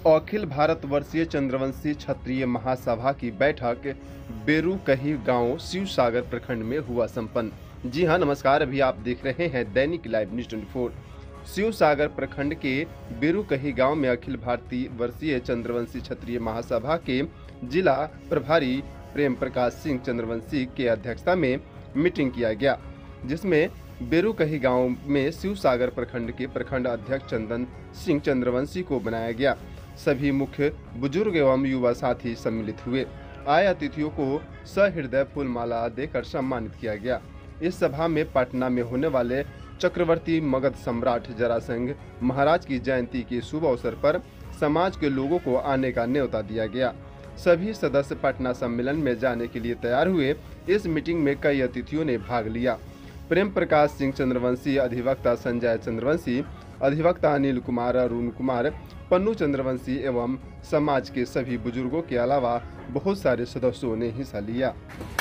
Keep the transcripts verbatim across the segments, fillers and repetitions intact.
अखिल भारत वर्षीय चंद्रवंशी क्षत्रिय महासभा की बैठक बेरुकही गांव शिवसागर प्रखंड में हुआ संपन्न। जी हां, नमस्कार। अभी आप देख रहे हैं दैनिक लाइव न्यूज चौबीस। शिवसागर प्रखंड के बेरुकही गांव में अखिल भारतीय वर्षीय चंद्रवंशी क्षत्रिय महासभा के जिला प्रभारी प्रेम प्रकाश सिंह चंद्रवंशी के अध्यक्षता में मीटिंग किया गया, जिसमें बेरुकही गांव में शिवसागर प्रखंड के प्रखंड अध्यक्ष चंदन सिंह चंद्रवंशी को बनाया गया। सभी मुख्य बुजुर्ग एवं युवा साथी सम्मिलित हुए। आए अतिथियों को सहृदय फूल माला देकर सम्मानित किया गया। इस सभा में पटना में होने वाले चक्रवर्ती मगध सम्राट जरासंध महाराज की जयंती के शुभ अवसर पर समाज के लोगों को आने का न्योता दिया गया। सभी सदस्य पटना सम्मेलन में जाने के लिए तैयार हुए। इस मीटिंग में कई अतिथियों ने भाग लिया। प्रेम प्रकाश सिंह चंद्रवंशी, अधिवक्ता संजय चंद्रवंशी, अधिवक्ता अनिल कुमार, अरुण कुमार, पन्नू चंद्रवंशी एवं समाज के सभी बुजुर्गों के अलावा बहुत सारे सदस्यों ने हिस्सा लिया।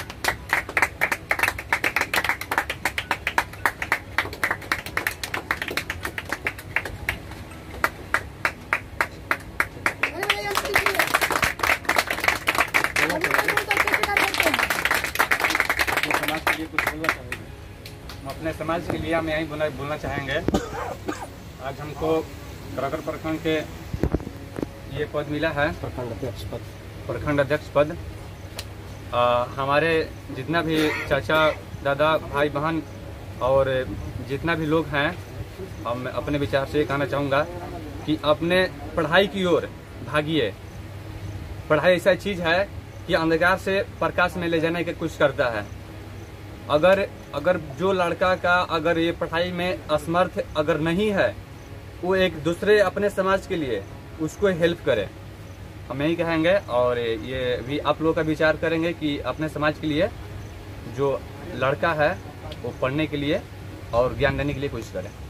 समाज के लिए कुछ बोलना चाहेंगे? हम अपने समाज के लिए हम यही बोलना बोलना चाहेंगे। आज हमको कराकर प्रखंड के ये पद मिला है, प्रखंड अध्यक्ष पद प्रखंड अध्यक्ष पद आ, हमारे जितना भी चाचा दादा भाई बहन और जितना भी लोग हैं, हम अपने विचार से कहना चाहूँगा कि अपने पढ़ाई की ओर भागिए। पढ़ाई ऐसा चीज़ है कि अंधकार से प्रकाश में ले जाने की कोशिश करता है। अगर अगर जो लड़का का अगर ये पढ़ाई में असमर्थ अगर नहीं है, वो एक दूसरे अपने समाज के लिए उसको हेल्प करे। हम यही कहेंगे और ये भी आप लोग का विचार करेंगे कि अपने समाज के लिए जो लड़का है वो पढ़ने के लिए और ज्ञान देने के लिए कोशिश करें।